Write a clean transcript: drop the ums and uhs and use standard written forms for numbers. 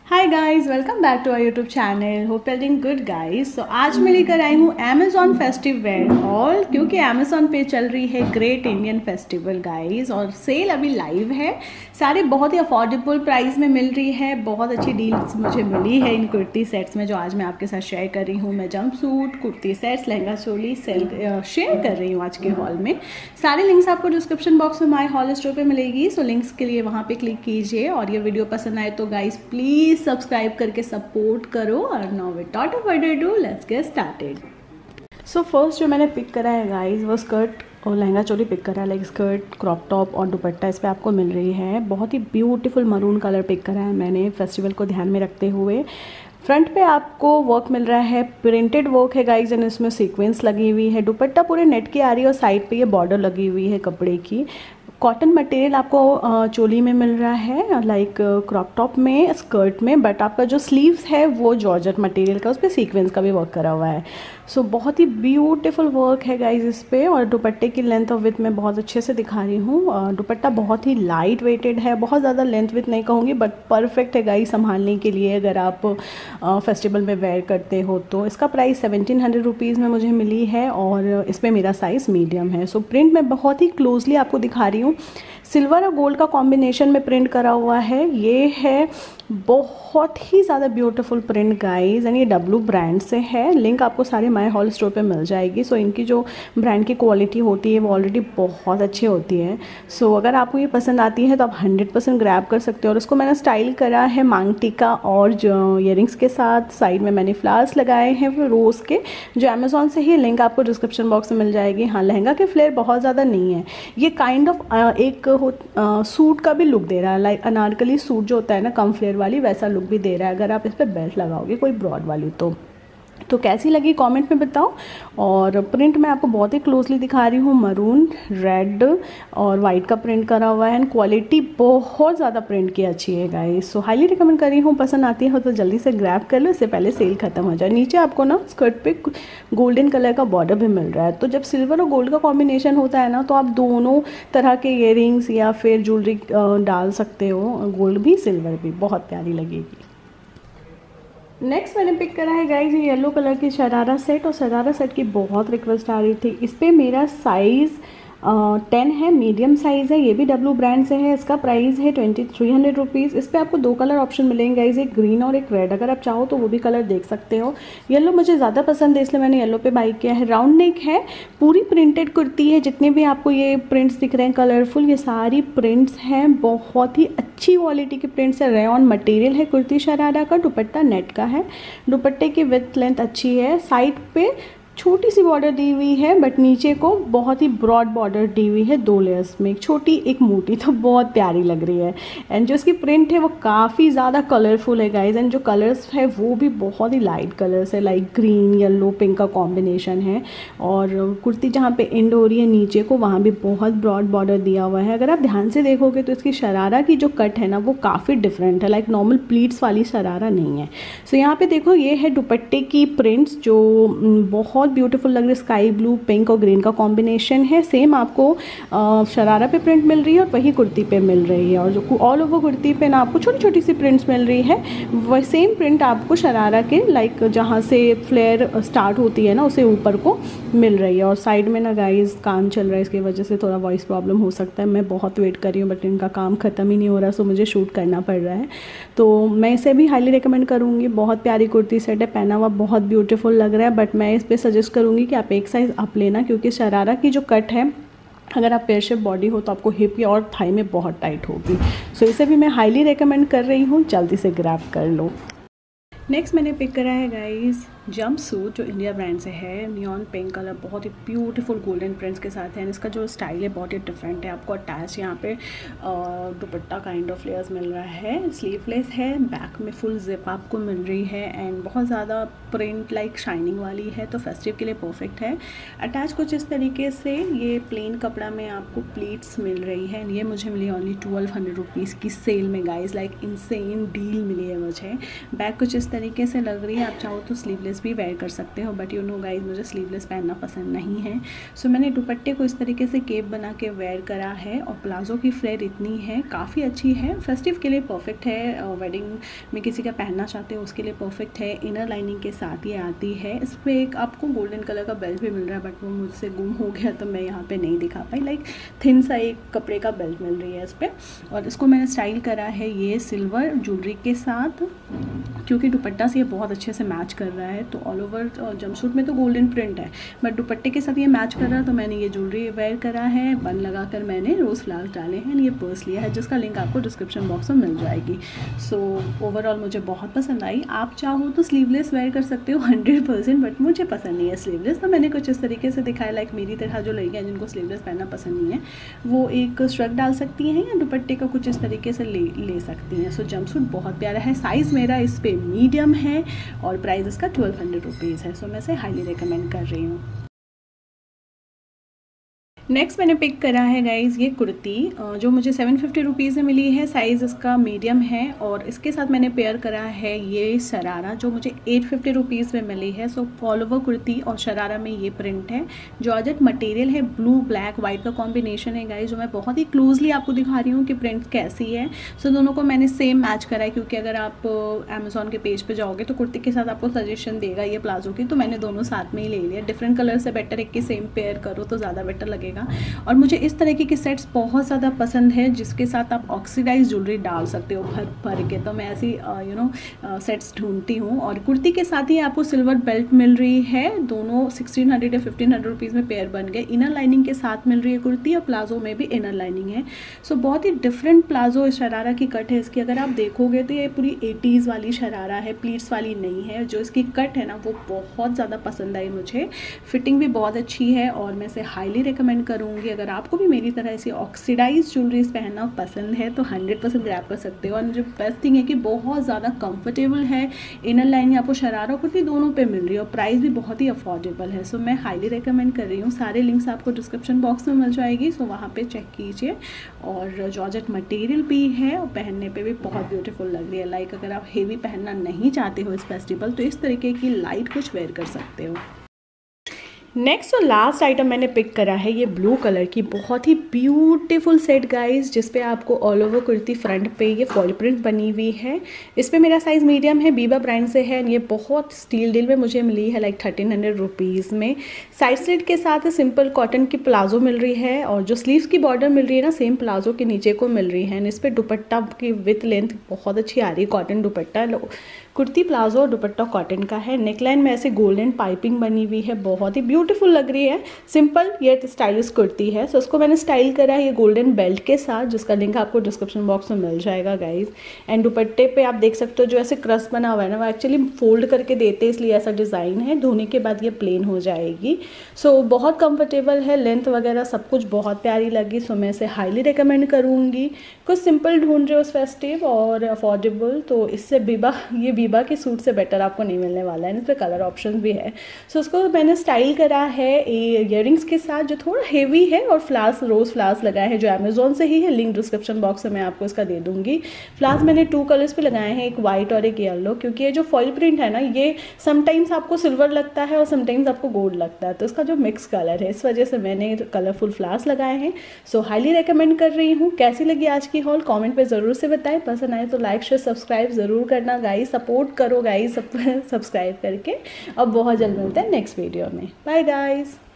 Hi guys, welcome back to our YouTube channel. Hope you are doing good guys. तो आज मैं लेकर आई हूँ अमेजॉन फेस्टिव वेयर हॉल, क्योंकि अमेजॉन पे चल रही है ग्रेट इंडियन फेस्टिवल गाइस और सेल अभी लाइव है। सारे बहुत ही अफोर्डेबल प्राइस में मिल रही है। बहुत अच्छी डील्स मुझे मिली है इन कुर्ती सेट्स में, जो आज मैं आपके साथ शेयर कर रही हूँ। मैं jumpsuit, kurti sets, lehenga choli share कर रही हूँ आज के हॉल में। सारे लिंक्स आपको डिस्क्रिप्शन बॉक्स में माय हॉल स्टोर पे मिलेगी। सो लिंक्स के लिए वहाँ पे क्लिक कीजिए। और ये वीडियो पसंद आए तो गाइस प्लीज़ सब्सक्राइब करके सपोर्ट करो। और now without further ado let's get started. So first जो मैंने पिक करा है गाइस वो स्कर्ट और लहंगा चोली पिक करा है। लाइक स्कर्ट, क्रॉप टॉप और दुपट्टा इस पर आपको मिल रही है। बहुत ही ब्यूटीफुल मरून कलर पिक करा है मैंने फेस्टिवल को ध्यान में रखते हुए। फ्रंट पे आपको वर्क मिल रहा है, प्रिंटेड वर्क है गाइस, एंड इसमें सीक्वेंस लगी हुई है। दुपट्टा पूरे नेट की आ रही है और साइड पे ये बॉर्डर लगी हुई है कपड़े की। कॉटन मटेरियल आपको चोली में मिल रहा है, लाइक क्रॉप टॉप में, स्कर्ट में, बट आपका जो स्लीव्स है वो जॉर्जेट मटेरियल का, उस पर सीक्वेंस का भी वर्क करा हुआ है। सो बहुत ही ब्यूटीफुल वर्क है गाइज इस पे। और दुपट्टे की लेंथ और विथ मैं बहुत अच्छे से दिखा रही हूँ। दुपट्टा बहुत ही लाइट वेटेड है, बहुत ज़्यादा लेंथ विथ नहीं कहूँगी, बट परफेक्ट है गाइज संभालने के लिए अगर आप फेस्टिवल में वेयर करते हो तो। इसका प्राइस 1700 रुपीज़ में मुझे मिली है और इसमें मेरा साइज़ मीडियम है। सो प्रिंट मैं बहुत ही क्लोजली आपको दिखा रही हूँ। सिल्वर और गोल्ड का कॉम्बिनेशन में प्रिंट करा हुआ है। ये है बहुत ही ज़्यादा ब्यूटीफुल प्रिंट गाइज, एंड ये डब्लू ब्रांड से है। लिंक आपको सारे माय हॉल स्टोर पे मिल जाएगी। सो इनकी जो ब्रांड की क्वालिटी होती है वो ऑलरेडी बहुत अच्छी होती है। सो अगर आपको ये पसंद आती है तो आप 100% ग्रैब कर सकते हो। और इसको मैंने स्टाइल करा है मांग टीका और जो ईयरिंग्स के साथ। साइड में मैंने फ्लावर्स लगाए हैं वो रोज़ के, जो अमेजोन से ही। लिंक आपको डिस्क्रिप्शन बॉक्स में मिल जाएगी। हाँ, लहंगा के फ्लेयर बहुत ज़्यादा नहीं है। ये काइंड ऑफ एक सूट का भी लुक दे रहा है, लाइक अनारकली सूट जो होता है ना कम फ्लेयर वाली, वैसा लुक भी दे रहा है अगर आप इस पर बेल्ट लगाओगे कोई ब्रॉड वाली तो कैसी लगी कमेंट में बताओ। और प्रिंट मैं आपको बहुत ही क्लोजली दिखा रही हूँ। मरून, रेड और वाइट का प्रिंट करा हुआ है, एंड क्वालिटी बहुत ज़्यादा प्रिंट की अच्छी है गाइस। सो हाईली रिकमेंड कर रही हूँ। पसंद आती है तो जल्दी से ग्रैब कर लो, इससे पहले सेल खत्म हो जाए। नीचे आपको ना स्कर्ट पे गोल्डन कलर का बॉर्डर भी मिल रहा है। तो जब सिल्वर और गोल्ड का कॉम्बिनेशन होता है ना, तो आप दोनों तरह के ईयरिंग्स या फिर ज्वेलरी डाल सकते हो। गोल्ड भी सिल्वर भी बहुत प्यारी लगेगी। नेक्स्ट मैंने पिक करा है गाइज ये येलो कलर की शरारा सेट। और शरारा सेट की बहुत रिक्वेस्ट आ रही थी। इस पर मेरा साइज़ 10 है, मीडियम साइज़ है। ये भी डब्लू ब्रांड से है। इसका प्राइस है 2300 रुपीज़। इस पर आपको दो कलर ऑप्शन मिलेंगे गाइज, एक ग्रीन और एक रेड। अगर आप चाहो तो वो भी कलर देख सकते हो। येलो मुझे ज़्यादा पसंद है इसलिए मैंने येलो पे बाई किया है। राउंड नेक है, पूरी प्रिंटेड कुर्ती है। जितने भी आपको ये प्रिंट्स दिख रहे हैं कलरफुल, ये सारी प्रिंट्स हैं। बहुत ही अच्छी क्वालिटी के प्रिंट्स है। रेयॉन मटेरियल है कुर्ती शरारा का। दुपट्टा नेट का है। दुपट्टे की विथ लेंथ अच्छी है। साइड पे छोटी सी बॉर्डर दी हुई है, बट नीचे को बहुत ही ब्रॉड बॉर्डर दी हुई है, दो लेयर्स में, एक छोटी एक मोटी। तो बहुत प्यारी लग रही है। एंड जो इसकी प्रिंट है वो काफ़ी ज़्यादा कलरफुल है गाइज। एंड जो कलर्स है वो भी बहुत ही लाइट कलर्स है, लाइक ग्रीन, येलो, पिंक का कॉम्बिनेशन है। और कुर्ती जहाँ पे एंड हो रही है नीचे को, वहाँ भी बहुत ब्रॉड बॉर्डर दिया हुआ है। अगर आप ध्यान से देखोगे तो इसकी शरारा की जो कट है ना वो काफ़ी डिफरेंट है, लाइक नॉर्मल प्लीट्स वाली शरारा नहीं है। सो यहाँ पे देखो, ये है दुपट्टे की प्रिंट्स जो बहुत ब्यूटीफुल लग रही है। स्काई ब्लू, पिंक और ग्रीन का कॉम्बिनेशन है। सेम आपको शरारा पे प्रिंट मिल रही है और वही कुर्ती पे मिल रही है। और जो ऑल ओवर कुर्ती पे ना आपको छोटी छोटी सी प्रिंट्स मिल रही है, वह सेम प्रिंट आपको शरारा के, लाइक जहाँ से फ्लेयर स्टार्ट होती है ना उसे ऊपर को मिल रही है। और साइड में ना गाइज काम चल रहा है, इसकी वजह से थोड़ा वॉइस प्रॉब्लम हो सकता है। मैं बहुत वेट कर रही हूँ बट इनका काम ख़त्म ही नहीं हो रहा, सो मुझे शूट करना पड़ रहा है। तो मैं इसे भी हाईली रिकमेंड करूँगी। बहुत प्यारी कुर्ती सेट है, पहना हुआ बहुत ब्यूटीफुल लग रहा है। बट मैं इस पर सजेस्ट करूँगी कि आप एक साइज़ अप लेना, क्योंकि शरारा की जो कट है, अगर आप पेयर शेप बॉडी हो तो आपको हिप या और थाई में बहुत टाइट होगी। सो इसे भी मैं हाईली रिकमेंड कर रही हूँ, जल्दी से ग्रैब कर लो। नेक्स्ट मैंने पिक करा है गाइस जंप सूट, जो इंडिया ब्रांड से है। नियॉन पिंक कलर, बहुत ही ब्यूटीफुल गोल्डन प्रिंट्स के साथ है। इसका जो स्टाइल है बहुत ही डिफरेंट है। आपको अटैच यहाँ पे दुपट्टा काइंड ऑफ लेयर्स मिल रहा है। स्लीवलेस है, बैक में फुल जिप आपको मिल रही है। एंड बहुत ज़्यादा प्रिंट लाइक शाइनिंग वाली है, तो फेस्टिव के लिए परफेक्ट है। अटैच कुछ इस तरीके से ये प्लेन कपड़ा में आपको प्लीट्स मिल रही है। ये मुझे मिली ओनली 1200 रुपीज़ की सेल में गाइज, लाइक इनसेन डील मिली है मुझे। बैक कुछ इस तरीके से लग रही है। आप चाहो तो स्लीवलेस स्लीवलेस भी वेयर कर सकते हो, बट यू नो गाइज मुझे स्लीवलेस पहनना पसंद नहीं है। सो मैंने दुपट्टे को इस तरीके से केप बना के वेयर करा है, और प्लाजो की फ्लेयर इतनी है, काफ़ी अच्छी है, फेस्टिव के लिए परफेक्ट है, वेडिंग में किसी का पहनना चाहते हो उसके लिए परफेक्ट है। इनर लाइनिंग के साथ ये आती है। इस पर एक आपको गोल्डन कलर का बेल्ट भी मिल रहा है, बट वो मुझसे गुम हो गया तो मैं यहाँ पे नहीं दिखा पाई। लाइक थिन सा एक कपड़े का बेल्ट मिल रही है इस पर, और इसको मैंने स्टाइल करा है ये सिल्वर ज्वेलरी के साथ, क्योंकि दुपट्टा से ये बहुत अच्छे से मैच कर रहा है। तो ऑल ओवर जंपसूट में तो गोल्डन प्रिंट है, बट दुपट्टे के साथ ये मैच कर रहा है, तो मैंने ये ज्वेलरी वेयर करा है। बन लगाकर मैंने रोज़ फ्लावर्स डाले हैं, ये पर्स लिया है जिसका लिंक आपको डिस्क्रिप्शन बॉक्स में मिल जाएगी। सो ओवरऑल मुझे बहुत पसंद आई। आप चाहो तो स्लीवलेस वेयर कर सकते हो 100%, बट मुझे पसंद नहीं है स्लीवलेस, तो मैंने कुछ इस तरीके से दिखाया। लाइक मेरी तरह जो लड़कियाँ जिनको स्लीवलेस पहनना पसंद नहीं है, वो एक स्ट्रक डाल सकती हैं या दुपट्टे का कुछ इस तरीके से ले सकती हैं। सो जंपसूट बहुत प्यारा है। साइज़ मेरा इस पर मीडियम है और प्राइस इसका 1200 रुपीज़ है। सो मैं इसे हाईली रिकमेंड कर रही हूँ। नेक्स्ट मैंने पिक करा है गाइज़ ये कुर्ती, जो मुझे 750 रुपीज़ में मिली है। साइज़ इसका मीडियम है, और इसके साथ मैंने पेयर करा है ये शरारा, जो मुझे 850 रुपीज़ में मिली है। सो ऑल ओवर कुर्ती और शरारा में ये प्रिंट है। जॉर्जेट मटेरियल है, ब्लू ब्लैक वाइट का कॉम्बिनेशन है गाइज़, जो मैं बहुत ही क्लोजली आपको दिखा रही हूँ कि प्रिंट कैसी है। सो दोनों को मैंने सेम मैच करा है, क्योंकि अगर आप अमेज़ॉन के पेज पर जाओगे तो कुर्ती के साथ आपको सजेशन देगा ये प्लाजो की, तो मैंने दोनों साथ में ही ले लिया। डिफरेंट कलर से बेटर एक की सेम पेयर करो तो ज़्यादा बेटर लगेगा। और मुझे इस तरीके के सेट्स बहुत ज़्यादा पसंद है, जिसके साथ आप ऑक्सीडाइज ज्वेलरी डाल सकते हो भर भर के। तो मैं ऐसी सेट्स ढूंढती हूँ। और कुर्ती के साथ ही आपको सिल्वर बेल्ट मिल रही है। दोनों 1600 या 1500 रुपीज़ में पेयर बन गए। इनर लाइनिंग के साथ मिल रही है कुर्ती, और प्लाजो में भी इनर लाइनिंग है। सो बहुत ही डिफरेंट प्लाजो शरारा की कट है इसकी। अगर आप देखोगे तो ये पूरी 80s वाली शरारा है, प्लीट्स वाली नहीं है। जो इसकी कट है ना वो बहुत ज़्यादा पसंद आई मुझे। फिटिंग भी बहुत अच्छी है, और मैं इसे हाईली रिकमेंड करूँगी। अगर आपको भी मेरी तरह ऐसी ऑक्सीडाइज ज्वेलरीज पहनना पसंद है तो 100% ग्रैब कर सकते हो। और मुझे बेस्ट थिंग है कि बहुत ज़्यादा कंफर्टेबल है। इनर लाइन आपको शरारा कुर्ती दोनों पे मिल रही है, और प्राइस भी बहुत ही अफोर्डेबल है। सो मैं हाईली रिकमेंड कर रही हूँ। सारे लिंक्स आपको डिस्क्रिप्शन बॉक्स में मिल जाएगी, सो वहाँ पे चेक कीजिए। और जॉर्जेट मटेरियल भी है, और पहनने पे भी बहुत ब्यूटीफुल लग रही है। लाइक अगर आप हेवी पहनना नहीं चाहते हो इस फेस्टिवल, तो इस तरीके की लाइट कुछ वेयर कर सकते हो। नेक्स्ट और लास्ट आइटम मैंने पिक करा है ये ब्लू कलर की बहुत ही ब्यूटीफुल सेट गाइस, जिस पे आपको ऑल ओवर कुर्ती फ्रंट पे ये फॉल प्रिंट बनी हुई है। इस पे मेरा साइज़ मीडियम है, बीबा ब्रांड से है। ये बहुत स्टील डील में मुझे मिली है, लाइक 1300 रुपीज़ में। साइड स्लिट के साथ सिंपल कॉटन की प्लाजो मिल रही है, और जो स्लीव्स की बॉर्डर मिल रही है ना सेम प्लाजो के नीचे को मिल रही है। इस पर दुपट्टा की विथ लेंथ बहुत अच्छी आ रही है, कॉटन दुपट्टा। कुर्ती प्लाजो और दुपट्टा कॉटन का है। नेकलाइन में ऐसे गोल्डन पाइपिंग बनी हुई है, बहुत ही ब्यूटीफुल लग रही है। सिंपल ये स्टाइलिश कुर्ती है। सो उसको मैंने स्टाइल करा है ये गोल्डन बेल्ट के साथ, जिसका लिंक आपको डिस्क्रिप्शन बॉक्स में मिल जाएगा गाइज। एंड दुपट्टे पे आप देख सकते हो जो ऐसे क्रस्ट बना हुआ है ना, वो एक्चुअली फोल्ड करके देते हैं, इसलिए ऐसा डिज़ाइन है। धोने के बाद ये प्लेन हो जाएगी। सो बहुत कंफर्टेबल है, लेंथ वगैरह सब कुछ बहुत प्यारी लगी। सो मैं इसे हाईली रिकमेंड करूँगी। कुछ सिंपल ढूंढ रहे हो फेस्टिव और अफोर्डेबल, तो इससे ये बीबा के सूट से बेटर आपको नहीं मिलने वाला है। इस पर कलर ऑप्शन भी है। सो उसको मैंने स्टाइल करा है इयररिंग्स के साथ, जो थोड़ा हेवी है, और फ्लावर्स रोज़ फ्लावर्स लगाए हैं जो अमेजोन से ही है। लिंक डिस्क्रिप्शन बॉक्स में मैं आपको इसका दे दूंगी। फ्लावर्स मैंने 2 कलर्स पे लगाए हैं, एक वाइट और एक येलो, क्योंकि ये जो फॉइल प्रिंट है ना, ये समटाइम्स आपको सिल्वर लगता है और समटाइम्स आपको गोल्ड लगता है, तो इसका जो मिक्स कलर है, इस वजह से मैंने कलरफुल फ्लावर्स लगाए हैं। सो हाईली रिकमेंड कर रही हूँ। कैसी लगी आज की हॉल कॉमेंट पर ज़रूर से बताएं। पसंद आए तो लाइक शेयर सब्सक्राइब ज़रूर करना गाइस, सपोर्ट करो गाइस सब्सक्राइब करके। अब बहुत जल्द मिलते हैं नेक्स्ट वीडियो में। Bye guys.